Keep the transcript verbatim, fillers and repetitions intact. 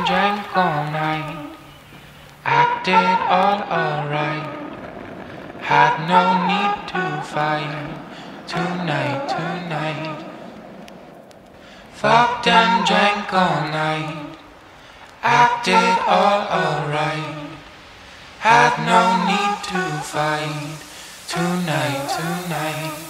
drank all night, acted all alright, had no need to fight tonight, tonight. Fucked and drank all night, acted all alright, had no need to fight tonight, tonight.